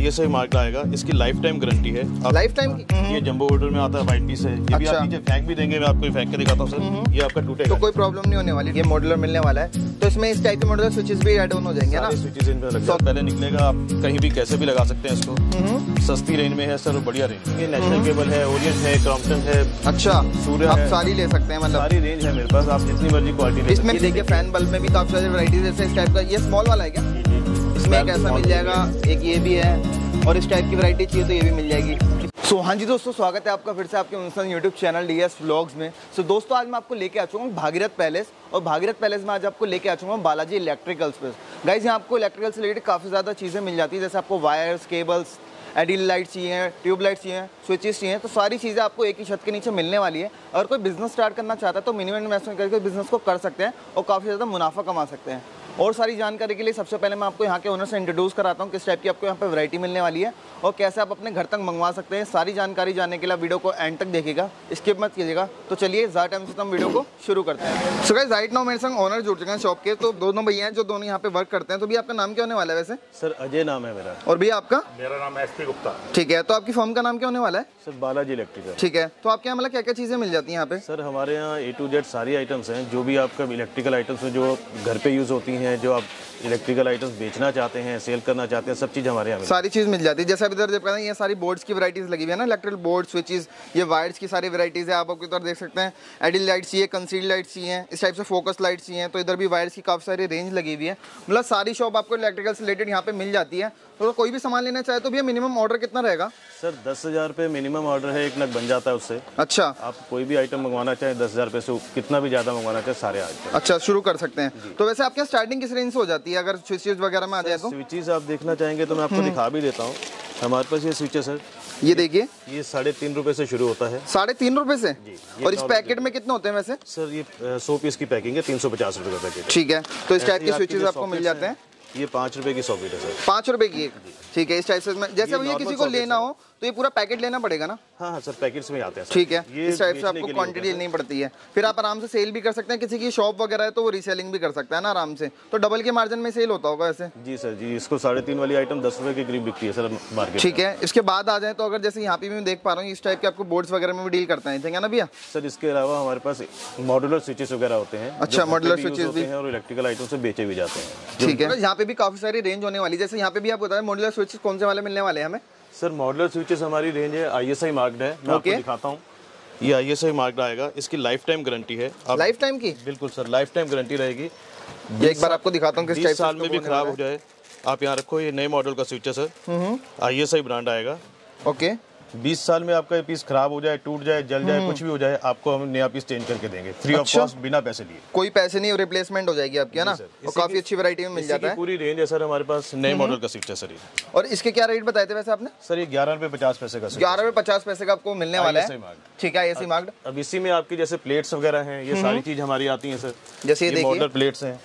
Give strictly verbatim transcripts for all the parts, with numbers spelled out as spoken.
आई S आई mark आएगा, इसकी life time guarantee है। लाइफ टाइम की? ये जंबो ऑर्डर में आता है, व्हाइट पीस है। ये भी अच्छा। आप नीचे फेंक भी देंगे, मैं आपको फेंक के दिखाता हूँ सर, ये आपका टूटेगा तो कोई प्रॉब्लम नहीं होने वाली। ये मॉड्यूलर मिलने वाला है, तो इसमें इस टाइप के मॉड्यूलर स्विचेस भी ऐड ऑन हो जाएंगे ना? स्विचेस इन पे लग जाएगा, पहले निकलेगा, आप कहीं भी कैसे भी लगा सकते हैं इसको। सस्ती रेंज में है सर, बढ़िया रेंज। ये नेशनल केबल है, ओरिएंट है, क्रॉम्पटन है। अच्छा, सूर्य आप है, सारी ले सकते हैं मतलब? सारी रेंज है मेरे पास, आप जितनी मर्जी क्वालिटी ले। इसमें देखिए फैन बल्ब में भी काफी सारी वैरायटीज है इस टाइप का। ये स्मॉल वाला है क्या? इसमें एक ऐसा मिल जाएगा, एक ये भी है, और इस टाइप की वैरायटी चाहिए तो ये भी मिल जाएगी। सो so, हाँ जी दोस्तों, स्वागत है आपका फिर से आपके अनुसार YouTube channel D S vlogs में। सो so, दोस्तों आज मैं आपको लेके आ चुका हूँ भागीरथ पैलेस, और भागीरथ पैलेस में आज आपको लेके आ चुका हूँ बालाजी इलेक्ट्रिकल्स पे। गाइज यहाँ आपको इलेक्ट्रिकल से रिलेटेड काफ़ी ज़्यादा चीज़ें मिल जाती है, जैसे आपको वायर्स, केबल्स, एलईडी लाइट चाहिए, ट्यूब लाइट चाहिए, स्विचेस चाहिए, तो सारी चीज़ें आपको एक ही छत के नीचे मिलने वाली है। अगर कोई बिजनेस स्टार्ट करना चाहता है तो मिनिमम इन्वेस्टमेंट करके बिजनेस को कर सकते हैं और काफ़ी ज़्यादा मुनाफा कमा सकते हैं। और सारी जानकारी के लिए सबसे पहले मैं आपको यहाँ के ओनर से इंट्रोड्यूस कराता हूँ, किस टाइप की आपको यहाँ पे वैरायटी मिलने वाली है और कैसे आप अपने घर तक मंगवा सकते हैं। सारी जानकारी जानने के लिए वीडियो को एंड तक देखिएगा, स्किप मत कीजिएगा। तो चलिए ज़्यादा टाइम से हम वीडियो को शुरू करते हैं। सो गाइस, राइट नाउ मेरे संग ओनर जुड़ चुके हैं शॉप के, तो दोनों भैया हैं जो दोनों यहाँ पे वर्क करते हैं। तो भी आपका नाम क्या होने वाला है वैसे? सर अजय नाम है मेरा। और भैया आपका? मेरा नाम एस पी गुप्ता। ठीक है, तो आपकी फर्म का नाम क्या होने वाला है? Sir Balaji electrical. ठीक है, तो आपके यहाँ मतलब क्या क्या चीज़ें मिल जाती हैं यहाँ पे? सर हमारे यहाँ ए टू जेड सारी आइटम्स हैं, जो भी आपका इलेक्ट्रिकल आइटम्स हैं, जो घर पे यूज़ होती हैं, जो आप इलेक्ट्रिकल आइटम्स बेचना चाहते हैं, सेल करना चाहते हैं, सब चीज़ हमारे यहाँ सारी चीज़ मिल जाती है। जैसे अभी इधर जब कहते हैं ये सारी बोर्ड्स की वैरायटीज लगी हुई है ना, इलेक्ट्रिकल बोर्ड, स्विचेस, ये वायर्स की सारी वैरायटीज है। आप आपको इधर देख सकते हैं, एलईडी लाइट चाहिए, कंसील्ड लाइट चाहिए, इस टाइप से फोकस लाइट चाहिए, तो इधर भी वायर्स की काफ़ी सारी रेंज लगी हुई है। मतलब सारी शॉप आपको इलेक्ट्रिकल से रिलेटेड यहाँ पे मिल जाती है। तो कोई भी सामान लेना चाहे तो भैया मिनिमम ऑर्डर कितना रहेगा? सर दस हज़ार रुपये मिनिमम ऑर्डर है, एक नग बन जाता है उससे। अच्छा, आप कोई भी आइटम मंगवाना चाहें दस हज़ार रुपये से कितना भी ज़्यादा मंगवाना चाहे सारे आइटम अच्छा शुरू कर सकते हैं। तो वैसे आपके यहाँ स्टार्टिंग किस रेंज से हो जाती है अगर स्विचेस वगैरह में आ जाए तो? स्विचेस आप देखना चाहेंगे तो मैं आपको दिखा भी देता हूँ। हमारे पास ये स्विचेस है, ये देखिए, ये साढ़े तीन रुपए से शुरू होता है। साढ़े तीन रुपए से? और इस पैकेट में कितने होते हैं वैसे? सर ये सौ पीस की पैकिंग है, तीन सौ पचास रुपए का पैकेट। ठीक है, तो इस टाइप के स्विचेस आपको मिल जाते हैं। ये पाँच रुपए की सॉकेट है सर। पाँच रुपए की एक? ठीक है, इस टाइप से जैसे भैया किसी को लेना हो तो ये पूरा पैकेट लेना पड़ेगा ना? हाँ हाँ सर, पैकेट्स में आते हैं। ठीक है, इस टाइप से आपको क्वांटिटी लेनी पड़ती है, फिर आप आराम से सेल भी कर सकते हैं। किसी की शॉप वगैरह है तो वो रीसेलिंग भी कर सकता है ना आराम से, तो डबल के मार्जिन में सेल होता होगा ऐसे? जी सर जी, इसको साढ़े तीन वाली आइटम दस रुपए के करीब बिकती है सर मार्केट। ठीक है, इसके बाद आ जाए तो अगर जैसे यहाँ पे मैं देख पा रहा हूँ इस टाइप के आपको बोर्ड्स वगैरह में भी डील करते हैं, ठीक है ना भैया? सर इसके अलावा हमारे पास मॉड्यूलर स्विचेस वगैरह होते हैं। अच्छा, मॉड्यूलर स्विचेस भी हैं और इलेक्ट्रिकल आइटम से बेचे भी जाते हैं। ठीक है, यहाँ पे भी काफी सारी रेंज होने वाली है। जैसे यहाँ पे भी आप बताएं मॉड्यूलर स्विचेस कौन से वाले मिलने वाले हैं हमें? सर मॉड्यूलर स्विचेस हमारी रेंज है आई एस आई मार्क्ड है, मैं आपको दिखाता हूँ। ये आई एस आई मार्क्ड आएगा, इसकी लाइफ टाइम गारंटी है। लाइफ टाइम की? बिल्कुल सर, लाइफ टाइम गारंटी रहेगी। एक बार आपको दिखाता हूँ किस टाइप साल में भी खराब हो जाए आप यहाँ रखो। ये नए मॉडल का स्विच है sir, I S I brand आएगा। ओके, बीस साल में आपका ये पीस खराब हो जाए, टूट जाए, जल जाए, कुछ भी हो जाए, आपको हम नया पीस चेंज करके देंगे फ्री ऑफ कॉस्ट, बिना पैसे लिए। कोई पैसे नहीं, रिप्लेसमेंट हो जाएगी आपकी, है ना? और काफी अच्छी वैरायटी में मिल जाता है। पूरी रेंज है सर हमारे पास, नए मॉडल का स्विच है सर ये। और इसके क्या रेट बताए थे वैसे आपने? सर ये ग्यारह रुपए पचास पैसे का, ग्यारह रुपए पचास पैसे का आपको मिलने वाला है। ठीक है, एसी मार्क्ड। अब इसी में आपकी जैसे प्लेट्स वगैरह हैं, ये सारी चीज हमारी आती है सर। जैसे ये मॉडल प्लेट्स हैं,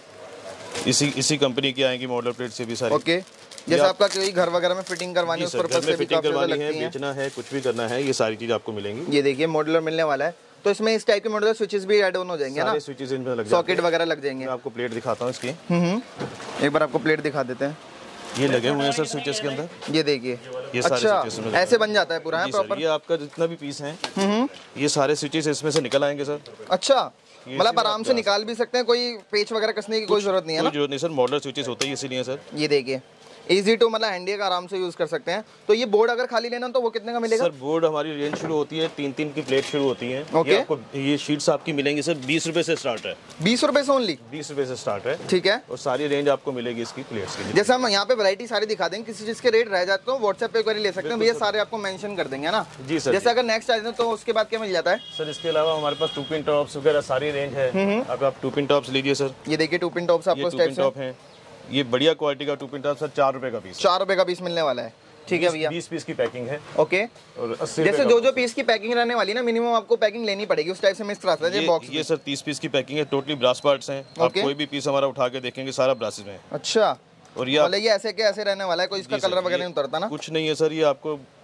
इसी इसी कंपनी की आएंगी मॉडल प्लेट्स, ये भी सारी। ओके, जैसे आपका कोई घर वगैरह में फिटिंग करवानी है, उस पर्पस से भी काफी ज्यादा लगती है, बेचना है, कुछ भी करना है, ये सारी चीज आपको मिलेंगी। ये देखिए मॉड्यूलर मिलने वाला है, तो इसमें इस टाइप के मॉड्यूलर स्विचेस भी ऐड ऑन हो जाएंगे ना? स्विचेस इन पे लग जाएंगे, सॉकेट वगैरह लग जाएंगे। मैं आपको प्लेट दिखाता हूँ इसकी। हम्म, एक बार आपको प्लेट दिखा देते हैं। ये लगे हुए हैं सर स्विचेस के अंदर, ये देखिए। ये सारे स्विचेस अच्छा, ऐसे बन जाता है पूरा है प्रॉपर? ये आपका जितना भी पीस है, ये सारे स्विचेस इसमें से निकल आएंगे सर। अच्छा, मतलब आराम से निकाल भी सकते हैं, कोई पेच वगैरह कसने की कोई जरूरत नहीं है ना? कोई जरूरत नहीं सर, मॉडलर स्विचेस होते हैं इसीलिए सर। ये देखिए, इजी टू मतलब हैंडी का आराम से यूज कर सकते हैं। तो ये बोर्ड अगर खाली लेना तो वो कितने का मिलेगा? सर बोर्ड हमारी रेंज शुरू होती है, तीन तीन की प्लेट शुरू होती है। ओके, ये आपको ये शीट्स आपकी मिलेंगी सर बीस रुपए से स्टार्ट है। बीस रुपए से ओनली? बीस रुपए से स्टार्ट है, ठीक है। और सारी रेंज आपको मिलेगी इसकी प्लेट्स की। जैसे हम यहाँ पे वैरायटी सारी दिखा देंगे, किसी चीज के रेट रह जाते तो व्हाट्सएप पे क्वेरी ले सकते हैं भैया, सारे आपको मेंशन कर देंगे ना? जी सर। जैसे अगर नेक्स्ट आ जाए तो उसके बाद क्या मिल जाता है? सर इसके अलावा हमारे पास टू पिन टॉप्स वगैरह सारी रेंज है। अब आप टू पिन टॉप्स लीजिए सर। ये देखिए टू पिन टॉप्स आपको टू पिन टॉप है, ये बढ़िया क्वालिटी का टू पिन टॉप सर, चार रुपए का पीस। चार रुपए का पीस मिलने वाला है, ठीक है भैया। बीस पीस की पैकिंग है। ओके, और अस्सी जैसे जो जो पीस की पैकिंग रहने वाली ना, मिनिमम आपको पैकिंग लेनी पड़ेगी उस टाइप से। मिस तरह ये, बॉक्स ये सर तीस पीस की पैकिंग है, टोटली ब्रास पार्ट्स हैं। आप कोई भी पीस हमारा उठा के देखेंगे सारा ब्रास में है। अच्छा, और ये ये ऐसे के ऐसे रहने वाला है, कोई इसका कलर वगैरह नहीं उतरता ना? कुछ नहीं है सर, ये आपको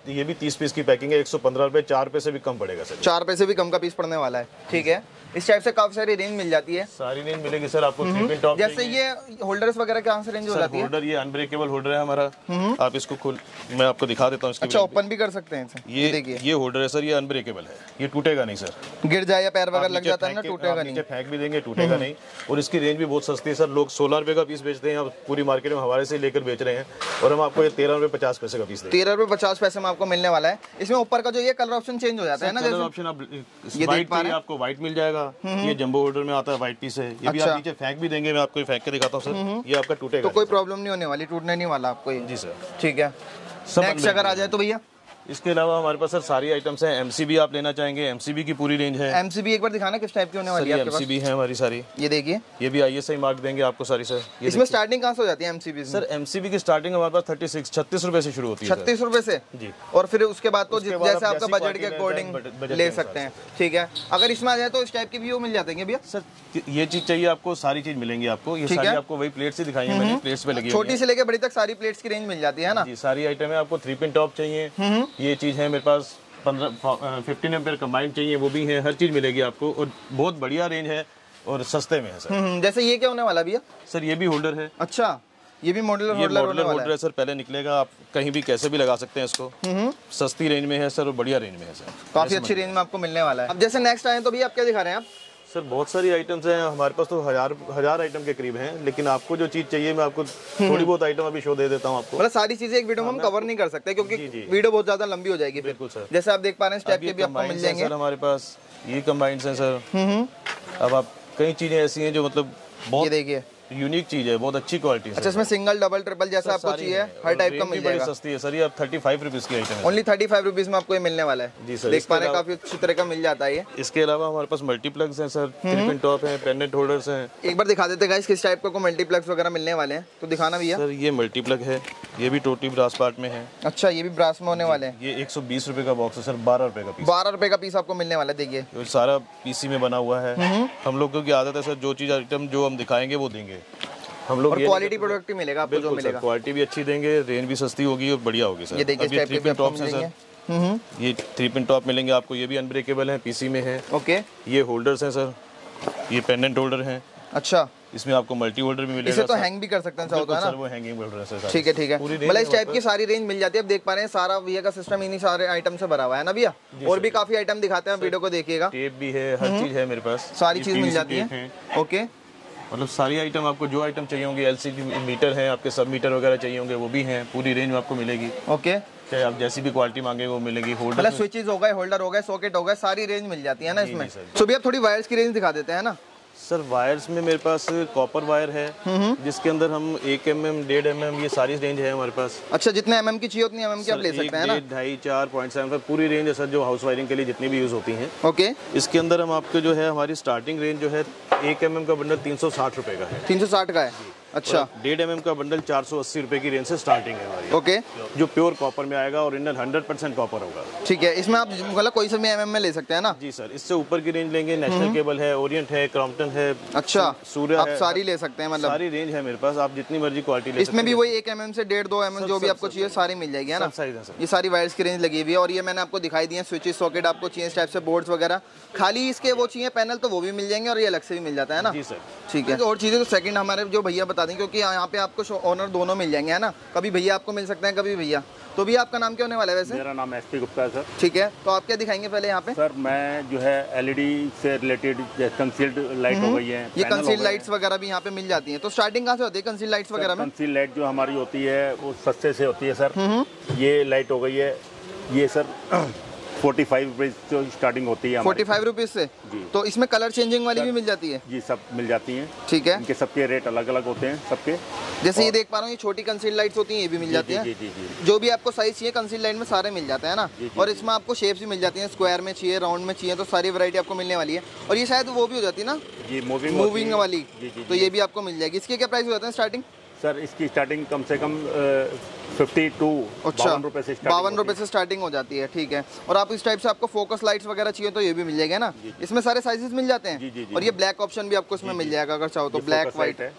ये भी तीस पीस की पैकिंग है, एक सौ पंद्रह रुपए, चार पैसे भी कम पड़ेगा सर। चार पैसे भी कम का पीस पड़ने वाला है, ठीक है। इस टाइप से काफी सारी रेंज मिल जाती है। सारी रेंज मिलेगी सर आपको। थ्री पिन टॉप जैसे ये होल्डर्स वगैरह कहाँ से रेंज हो जाती है? होल्डर ये अनब्रेकेबल होल्डर है हमारा। आप इसको खोल, मैं आपको दिखा देता हूँ। अच्छा, ओपन भी कर सकते हैं इसे। ये देखिए, ये होल्डर है सर, ये अनब्रेकेबल है, ये टूटेगा नहीं सर। गिर जाए या पैर वगैरह लग जाता है ना, टूटेगा नहीं, फेंक भी देंगे टूटेगा नहीं। और इसकी रेंज भी बहुत सस्ती है सर। लोग सोलह रुपए का पीस बेचते हैं, आप पूरी मार्केट में हमारे से लेकर बेच रहे हैं, और हम आपको ये तेरह रुपए पचास पैसे का पीस देंगे। तेरह रुपए पचास पैसे में आपको मिलने वाला है। इसमें ऊपर का जो ये कलर ऑप्शन चेंज हो जाता है ना, जैसे ऑप्शन आप ये देख पा रहे हैं, आपको व्हाइट मिल जाएगा। ये जंबो होल्डर में आता है, व्हाइट पीस है। ये भी आप नीचे फेंक भी देंगे, मैं आपको फेंक के दिखाता हूँ सर। ये आपका टूटेगा तो कोई प्रॉब्लम नहीं होने वाली, टूटने नहीं वाला आपको ये। जी सर, ठीक है। नेक्स्ट अगर आ जाए तो भैया, इसके अलावा हमारे पास सर सारी आइटम्स हैं। एमसीबी आप लेना चाहेंगे, एमसीबी की पूरी रेंज है। एमसीबी एक बार दिखाना किस टाइप की होने वाली है आपके पास? एमसीबी है हमारी सारी। ये देखिए, ये भी आईएसआई मार्क देंगे आपको सारी सर। इसमें स्टार्टिंग कहाँ से हो जाती है एमसीबी? सर एमसीबी की स्टार्टिंग हमारे पास थर्टी सिक्स छत्तीस रुपए से शुरू होती है। छत्तीस रुपए से जी। और फिर उसके बाद तो जैसे आपका बजट के अकॉर्डिंग ले सकते हैं, ठीक है। अगर इसमें आ जाए तो इस टाइप की भी मिल जाते हैं भैया? सर ये चीज चाहिए आपको, सारी चीज मिलेंगी आपको। ये सारी आपको वही प्लेट से दिखाई है मैंने, प्लेट्स पे लगी है। छोटी से लेके बड़ी तक सारी प्लेट्स की रेंज मिल जाती है ना? जी, सारी आइटम है। आपको थ्री पिन टॉप चाहिए, ये चीज है मेरे पास। पंद्रह फिफ्टीन एम्पेयर कंबाइंड चाहिए, वो भी है। हर चीज मिलेगी आपको, और बहुत बढ़िया रेंज है और सस्ते में है सर। जैसे ये क्या होने वाला भैया? सर ये भी होल्डर है। अच्छा, ये भी मॉडुलर होल्डर होल्डर है सर। पहले निकलेगा, आप कहीं भी कैसे भी लगा सकते हैं इसको। सस्ती रेंज में है सर, और बढ़िया रेंज में है सर। काफी अच्छी रेंज में आपको मिलने वाला है। अब जैसे नेक्स्ट आए तो भैया आप क्या दिखा रहे हैं? आप सर बहुत सारी आइटम्स हैं हमारे पास, तो हजार हजार आइटम के करीब हैं। लेकिन आपको जो चीज चाहिए, मैं आपको थोड़ी बहुत आइटम अभी शो दे देता हूँ आपको। मतलब सारी चीजें एक वीडियो में हम कवर नहीं कर सकते, क्योंकि वीडियो बहुत ज्यादा लंबी हो जाएगी। बिल्कुल सर। जैसे आप देख पा रहे हैं, इस टाइप के भी आपको मिल जाएंगे सर हमारे पास। ये कंबाइंड्स हैं सर। अब आप कई चीजें ऐसी हैं जो मतलब बहुत, ये देखिए, यूनिक चीज है, बहुत अच्छी क्वालिटी है। अच्छा, इसमें सिंगल डबल ट्रिपल जैसा आपको चाहिए हर टाइप का मिल जाएगा। सस्ती है सर, ये आप थर्टी फाइव रुपीज की आइटम है। ओनली थर्टी फाइव रुपीज में आपको ये मिलने वाला है। जी सर। देख पा रहे हैं, काफी अच्छी तरह का मिल जाता है ये। इसके अलावा हमारे पास मल्टीप्लग्स हैं सर, थ्री पिन टॉप है, पेंडेंट होल्डर्स हैं। एक बार दिखा देते गाइस किस टाइप का को मल्टीप्लग्स वगैरह मिलने वाले हैं, तो दिखाना भैया। सर ये मल्टीप्लग है, ये भी टोटी ब्रास पार्ट में है। अच्छा, ये भी ब्रास में होने वाले हैं। ये एक सौ बीस रुपए का बॉक्स है सर, बारह रुपए का पीस। बारह रुपए का पीस आपको मिलने वाला है। देखिए सारा पीसी में बना हुआ है। हम लोगों की आदत है सर, जो चीज आइटम जो हम दिखाएंगे वो देंगे हम लोग। क्वालिटी प्रोडक्ट ही मिलेगा आपको, जो मिलेगा क्वालिटी भी अच्छी देंगे, रेंज भी सस्ती होगी और बढ़िया होगी सर। ये देखिए, अब ये थ्री पिन टॉप है सर। ये थ्री पिन टॉप मिलेंगे आपको, ये भी अनब्रेकेबल है, पीसी में है। ओके। ये होल्डर्स हैं सर, ये पेंडेंट होल्डर हैं। अच्छा, इसमें आपको मल्टी होल्डर भी मिलेगा। इसे तो हैंग भी कर सकते हैं चाहो तो, है ना? सर वो हैंगिंग होल्डर है सर। ठीक है, ठीक है। मतलब इस टाइप की सारी रेंज मिल जाती है। अब देख पा रहे हैं सारा भैया का सिस्टम इन्हीं सारे आइटम से भरा हुआ है ना भैया? और भी काफी आइटम दिखाते हैं, वीडियो को देखिएगा। टेप भी है, हर चीज है मेरे पास, सारी चीज मिल जाती है। ओके, मतलब सारी आइटम आपको जो आइटम चाहिए होंगे, एलसीडी मीटर है आपके, सब मीटर वगैरह चाहिए होंगे वो भी हैं, पूरी रेंज में आपको मिलेगी। ओके, चाहे आप जैसी भी क्वालिटी मांगे वो मिलेगी। होल्डर मतलब स्विचेस हो गए, होल्डर हो गए, सॉकेट हो गए, सारी रेंज मिल जाती है ना इसमें। तो भैया थोड़ी वायर्स की रेंज दिखा देते हैं ना सर। वायर्स में मेरे पास कॉपर वायर है, जिसके अंदर हम एक एम एम डेढ़ एम एम ये सारी रेंज है हमारे पास। अच्छा, जितने एम एम की चाहिए उतनी एम एम की आप ले सकते हैं ना? ढाई चार पॉइंट सेवन पूरी रेंज है सर, जो हाउस वायरिंग के लिए जितनी भी यूज होती हैं। ओके। इसके अंदर हम आपको जो है, हमारी स्टार्टिंग रेंज जो है एक एम एम का बंडल तीन सौ साठ रुपए का है। तीन सौ साठ का है। अच्छा, डेढ़ एम एम का बंडल चार सौ अस्सी रुपए की रेंज से स्टार्टिंग है हमारी। ओके, जो प्योर कॉपर में आएगा, ओरिजिनल हंड्रेड परसेंट कॉपर होगा। ठीक है, इसमें आप मतलब कोई सा भी एम एम में ले सकते हैं ना? जी सर। इससे ऊपर की रेंज लेंगे, नेशनल केबल है, ओरिएंट है, क्रॉम्पटन है। अच्छा, सूर्य आप सारी ले सकते हैं, मतलब सारी रेंज है मेरे पास, आप जितनी मर्जी क्वालिटी ले सकते हैं। इसमें भी वही एक एम एम से डेढ़ दो एम एम जो भी आपको चाहिए सारी मिल जाएगी, है ना? ये सारी वायर्स की रेंज लगी हुई है, और ये मैंने आपको दिखाई दी है। स्विचेस, सॉकेट आपको चाहिए इस टाइप से, बोर्ड्स वगैरह, खाली इसके वो चाहिए पैनल तो वो भी मिल जाएंगे, और ये अलग से भी मिल जाता है ना? जी सर। ठीक है। और चीजें तो सेकंड हमारे जो भैया बता दें, क्योंकि यहाँ पे आपको ओनर दोनों मिल जाएंगे, है ना? कभी भैया आपको मिल सकते हैं, कभी भैया। तो भी आपका नाम क्या होने वाला है वैसे? मेरा नाम एस पी गुप्ता है सर। ठीक है, तो आप क्या दिखाएंगे पहले यहाँ पे? सर मैं जो है एलईडी से रिलेटेड कंसील्ड लाइट हो गई है, ये कंसील्ड लाइट्स वगैरह भी यहाँ पे मिल जाती हैं। तो स्टार्टिंग कहाँ से होती है कंसील्ड लाइट्स वगैरह में? कंसील्ड लाइट जो हमारी होती है वो सस्ते से होती है सर। ये लाइट हो गई है, ये सर फोर्टी फाइव रुपीज जो स्टार्टिंग होती है। फोर्टी फाइव रुपीज से जी। तो इसमें कलर चेंजिंग वाली भी मिल जाती है? जी, सब मिल जाती हैं। ठीक है। इनके सबके रेट अलग अलग होते हैं सबके। जैसे ये देख पा रहा हूँ, ये छोटी कंसील्ड लाइट्स होती हैं, ये भी मिल जाती हैं। जो भी आपको साइज चाहिए कंसील्ड लाइट में सारे मिल जाते हैं ना? और इसमें आपको शेप्स भी मिल जाती हैं, स्क्वायर में चाहिए, राउंड में चाहिए, तो सारी वैरायटी आपको मिलने वाली है। और ये शायद वो भी हो जाती है ना जी, मूविंग मूविंग वाली, तो ये भी आपको मिल जाएगी। इसके क्या प्राइस हो जाते हैं स्टार्टिंग? सर इसकी स्टार्टिंग कम से कम फिफ्टी टू बावन रुपए से बावन रुपए से स्टार्टिंग हो जाती है। ठीक है। और आप इस टाइप से आपको फोकस लाइट्स वगैरह चाहिए तो ये भी मिल जाएगा ना? इसमें सारे साइजेस मिल जाते हैं। जी, जी, जी, और ये ब्लैक ऑप्शन भी आपको इसमें मिल जाएगा अगर चाहो तो, ब्लैक व्हाइट है।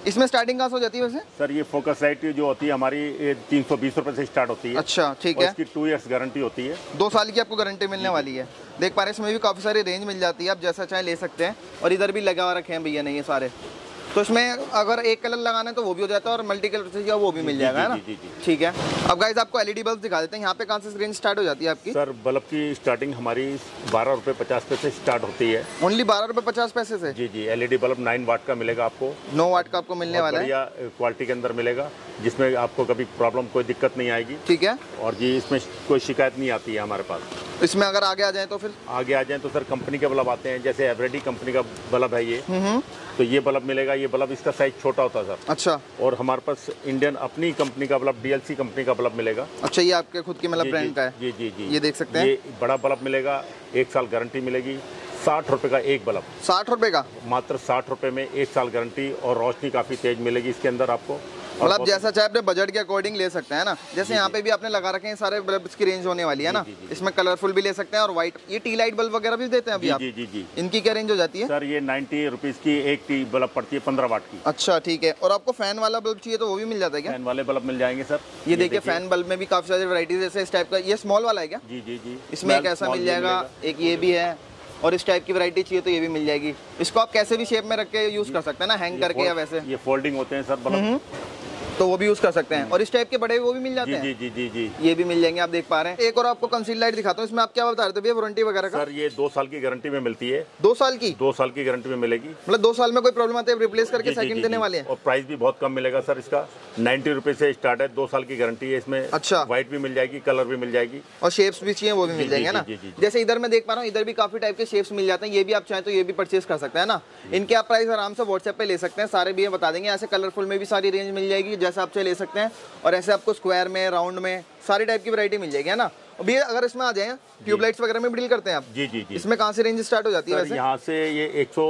इसमें स्टार्टिंग कहाँ से हो जाती है वैसे? सर ये फोकस लाइट जो होती है हमारी ये तीन सौ बीस रुपए से स्टार्ट होती है। अच्छा ठीक और है। इसकी टू इयर्स गारंटी होती है। दो साल की आपको गारंटी मिलने वाली है। देख पा रहे हैं इसमें भी काफ़ी सारी रेंज मिल जाती है, आप जैसा चाहे ले सकते हैं। और इधर भी लगा रखे हैं भैया ने ये सारे, तो इसमें अगर एक कलर लगाना है तो वो भी हो जाता है और मल्टी कलर चाहिए वो भी मिल जाएगा, है ना? ठीक है। अब गाइस आपको एलईडी बल्ब दिखा देते हैं। यहाँ पे कहाँ से रेंज स्टार्ट हो जाती है आपकी? सर बल्ब की स्टार्टिंग हमारी बारह रुपए पचास पैसे स्टार्ट होती है। ओनली बारह रुपए पचास पैसे से? जी जी। एलईडी बल्ब नाइन वाट का मिलेगा आपको। नौ वाट का आपको मिलने वाला है। बढ़िया क्वालिटी के अंदर मिलेगा, जिसमें आपको कभी प्रॉब्लम कोई दिक्कत नहीं आएगी। ठीक है। और जी इसमें कोई शिकायत नहीं आती है हमारे पास। इसमें अगर आगे आ जाए तो फिर आगे आ जाए तो सर कंपनी के बल्ब आते हैं, जैसे एवरेडी कंपनी का बल्ब है ये, तो ये बल्ब मिलेगा। ये बल्ब इसका साइज छोटा होता है सर। अच्छा। और हमारे पास इंडियन अपनी कंपनी का बल्ब डीएलसी कंपनी का बल्ब मिलेगा। अच्छा, ये आपके खुद की मतलब ब्रांड का है? जी जी जी। ये देख सकते हैं, ये बड़ा बल्ब मिलेगा, एक साल गारंटी मिलेगी। साठ रुपए का एक बल्ब। साठ रुपए का? मात्र साठ रुपए में एक साल गारंटी और रोशनी काफी तेज मिलेगी इसके अंदर आपको। मतलब जैसा चाहे अपने बजट के अकॉर्डिंग ले सकते हैं ना। जैसे यहाँ पे भी आपने लगा रखे हैं सारे बल्ब की रेंज होने वाली है ना। इसमें कलरफुल भी ले सकते हैं और व्हाइट, ये टी लाइट बल्ब वगैरह भी देते हैं अभी आप? जी जी जी। इनकी क्या रेंज हो जाती है? सर ये नाइन्टी रुपीज की एक टी बल्ब पड़ती है, पंद्रह वाट की। अच्छा ठीक है। और आपको फैन वाला बल्ब चाहिए तो वो भी मिल जाता है क्या? फैन वाले बल्ब मिल जाएंगे सर। ये देखिए फैन बल्ब में भी काफी सारी वैरायटीज जैसे इस टाइप का। ये स्मॉल वाला है क्या? जी जी जी। इसमें एक ऐसा मिल जाएगा, एक ये भी है, और इस टाइप की वैरायटी चाहिए तो ये भी मिल जाएगी। इसको आप कैसे भी शेप में रख के यूज कर सकते हैं ना, हैंग करके या वैसे। ये फोल्डिंग होते हैं सर बल्ब, तो वो भी यूज कर सकते हैं। और इस टाइप के बड़े वो भी मिल जाते हैं। जी जी जी जी। ये भी मिल जाएंगे, आप देख पा रहे हैं। एक और आपको कंसील लाइट दिखाता हूँ। इसमें आप क्या बता रहे थे भैया वारंटी वगैरह का? सर ये दो साल की गारंटी में मिलती है। दो साल की? दो साल की गारंटी में मिलेगी। मतलब दो साल में कोई प्रॉब्लम आती है रिप्लेस करके सेकंड देने वाले हैं। और प्राइस भी बहुत कम मिलेगा सर इसका, नाइन्टी रुपए से स्टार्ट है। दो साल की गारंटी है इसमें। अच्छा। व्हाइट भी मिल जाएगी, कलर भी मिल जाएगी, और शेप्स भी चाहिए वो भी मिल जाएंगे ना। जैसे इधर मैं देख पा रहा हूँ, इधर भी काफी टाइप के शेप्स मिल जाते हैं। ये भी आप चाहें तो ये भी परचेज कर सकते हैं ना। इनके आप प्राइस आराम से व्हाट्सएप पे ले सकते हैं, सारे भी बता देंगे। ऐसे कलरफुल में भी सारी रेंज मिल जाएगी, जैसे आप चाहे ले सकते हैं। और ऐसे आपको स्क्वायर में, राउंड में सारी टाइप की वैरायटी मिल जाएगी, है ना। अभी अगर इसमें आ जाए ट्यूबलाइट्स वगैरह में भी डील करते हैं आप? जी जी जी। इसमें कहाँ से रेंज स्टार्ट हो जाती है वैसे? यहाँ से ये एक सौ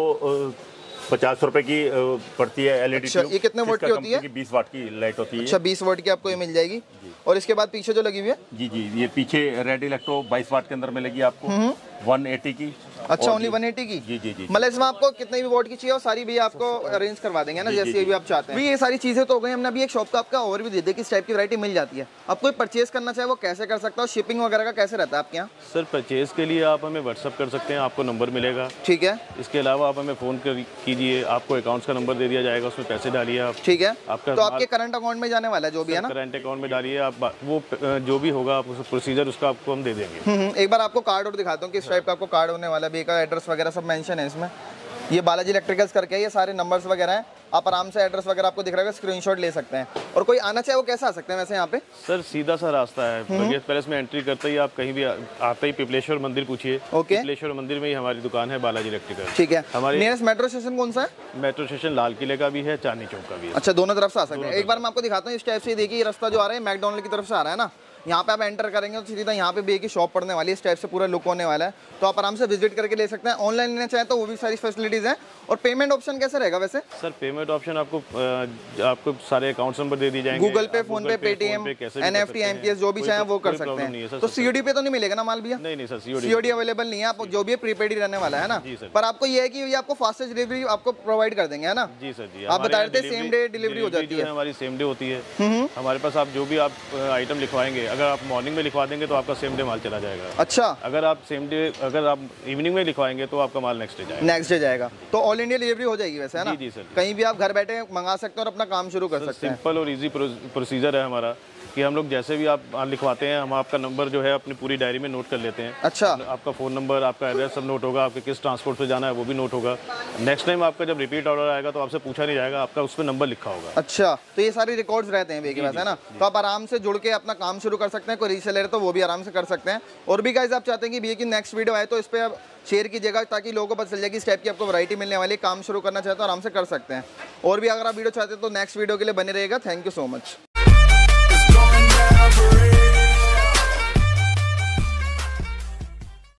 पचास रुपए की पड़ती है एलईडी। अच्छा, ये कितने वोट की होती है? बीस वाट की लाइट होती है। अच्छा, बीस वाट की आपको ये मिल जाएगी। और इसके बाद पीछे जो लगी हुई है? जी जी, ये पीछे रेड इलेक्ट्रो बाईस वाट के अंदर मिलेगी आपको, वन एटी की। अच्छा, ओनली वन एटी की? जी जी जी। मतलब इसमें आपको कितने भी वोट की चाहिए और सारी भी आपको अरेंज करवा देंगे ना, जैसे भी आप चाहते हैं। ये सारी चीजें तो हो गई। हमने अभी एक शॉप का आपका ओवरव्यू दे दिया कि इस टाइप की वैरायटी मिल जाती है। अब कोई परचेज करना चाहे वो कैसे कर सकता है? शिपिंग वगैरह का कैसे रहता है आपके यहाँ? सर परचेज के लिए आप हमें व्हाट्सअप कर सकते हैं, आपको नंबर मिलेगा। ठीक है। इसके अलावा आप हमें फ़ोन कीजिए, आपको अकाउंट्स का नंबर दे दिया जाएगा, उसमें पैसे डालिए आप। ठीक है। आपका तो आपके करंट अकाउंट में जाने वाला है जो भी है ना? करंट अकाउंट में डालिए आप, वो जो भी होगा आप प्रोसीजर उसका आपको हम दे देंगे। एक बार आपको कार्ड और दिखाता हूँ किस टाइप का आपको कार्ड होने वाला है। का एड्रेस वगैरह सब मेंशन है इसमें। ये बालाजी इलेक्ट्रिकल्स करके ये सारे नंबर्स वगैरह हैं। आप आराम से एड्रेस वगैरह आपको दिख रहा है, स्क्रीनशॉट ले सकते हैं। और कोई आना चाहे वो कैसे आ सकते हैं वैसे यहाँ पे? सर सीधा सा रास्ता है, बगेश पैलेस में एंट्री करते ही आप कहीं भी आते ही पिपलेश्वर मंदिर पूछिए। ओके। पिपलेश्वर मंदिर में ही हमारी दुकान है बालाजी इलेक्ट्रिकल। ठीक है। हमारी नियरेस्ट मेट्रो स्टेशन कौन सा है? मेट्रो स्टेशन लाल किले का भी है, चांदनी चौक का भी है। अच्छा, दोनों तरफ से आ सकते हैं। एक बार मैं आपको दिखाता हूँ इस टाइप से। देखिए ये रास्ता जो आ रहा है मैकडॉनल्ड की तरफ से आ रहा है ना। यहाँ पे आप एंटर करेंगे तो सीधा यहाँ पे भी एक शॉप पड़ने वाली है। इस टाइप से पूरा लुक होने वाला है, तो आप आराम से विजिट करके ले सकते हैं। ऑनलाइन लेना चाहें तो वो भी सारी फैसिलिटीज हैं। और पेमेंट ऑप्शन कैसे रहेगा वैसे? सर पेमेंट ऑप्शन आपको आपको सारे अकाउंट्स नंबर दे दिए जाएंगे। गूगल पे, फोन पे, पेटीएम, एनएफटी, एमपीएस जो भी चाहें वो कर सकते हैं। तो सीओडी पे तो नहीं मिलेगा ना माल भैया? नहीं नहीं सर, सीओडी सीओडी अवेलेबल नहीं है। आप जो भी प्रीपेड ही रहने वाला है ना। पर आपको ये है कि ये आपको फास्टेस्ट डिलीवरी आपको प्रोवाइड कर देंगे, है ना? जी सर जी। आप बता रहे थे सेम डे डिलीवरी हो जाती है। हमारी सेम डे होती है हमारे पास। आप जो भी आप आइटम लिखवाएंगे, अगर आप मॉर्निंग में लिखवा देंगे तो आपका सेम डे माल चला जाएगा। अच्छा। अगर आप सेम डे अगर आप इवनिंग में लिखवाएंगे तो आपका माल नेक्स्ट डे जाएगा। नेक्स्ट डे जाएगा। तो ऑल इंडिया डिलीवरी हो जाएगी वैसे, है ना? जी सर। कहीं भी आप घर बैठे मंगा सकते हैं और अपना काम शुरू कर सकते हैं। सिंपल और इजी प्रोसीजर है हमारा कि हम लोग जैसे भी आप लिखवाते हैं, हम आपका नंबर जो है अपनी पूरी डायरी में नोट कर लेते हैं। अच्छा। आपका फ़ोन नंबर, आपका एड्रेस सब नोट होगा, आपके किस ट्रांसपोर्ट से जाना है वो भी नोट होगा। नेक्स्ट टाइम आपका जब रिपीट ऑर्डर आएगा तो आपसे पूछा नहीं जाएगा, आपका उस पर नंबर लिखा होगा। अच्छा, तो ये सारे रिकॉर्ड्स रहते हैं बेके पास, है ना? तो आप आराम से जुड़ के अपना काम शुरू कर सकते हैं। कोई रीसेलर है तो वो भी आराम से कर सकते हैं। और भी गाइस आप चाहते हैं कि भैया की नेक्स्ट वीडियो आए तो इस पर आप शेयर कीजिएगा, ताकि लोगों को पता चल जाए कि इस टाइप की आपको वैरायटी मिलने वाली है। काम शुरू करना चाहते हो आराम से कर सकते हैं। और भी अगर आप वीडियो चाहते हैं तो नेक्स्ट वीडियो के लिए बने रहेगा। Thank you so much.